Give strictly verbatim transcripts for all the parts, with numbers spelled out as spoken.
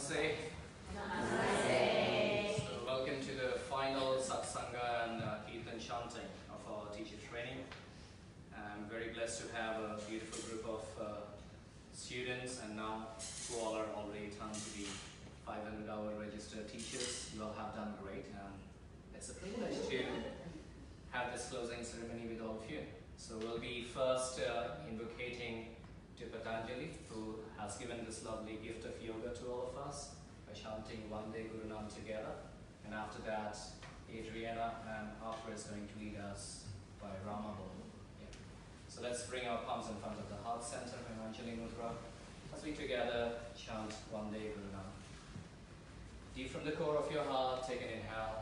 Namaste. Namaste. So welcome to the final satsanga and uh, kirtan chanting of our teacher training. I'm very blessed to have a beautiful group of uh, students, and now who all are already turned to be five hundred hour registered teachers. You all have done great, and it's a privilege to have this closing ceremony with all of you. So we'll be first uh, invocating to Patanjali, who has given this lovely gift of yoga to all of us by chanting Vande Gurunam together. And after that, Adriana and Arthur is going to lead us by Rama Bolu. Yeah. So let's bring our palms in front of the heart center, Anjali Mudra, as we together chant Vande Gurunam. Deep from the core of your heart, take an inhale.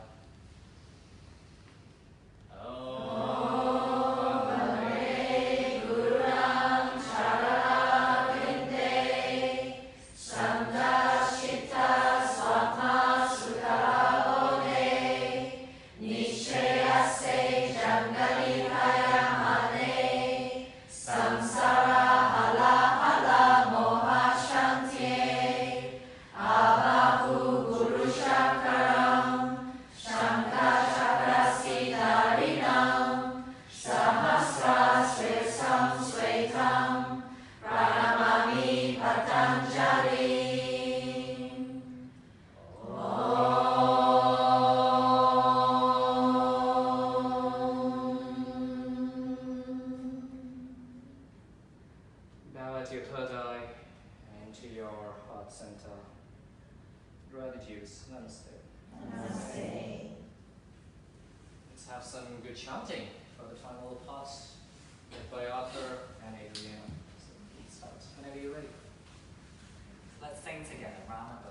Om. Let's sing together, Rama.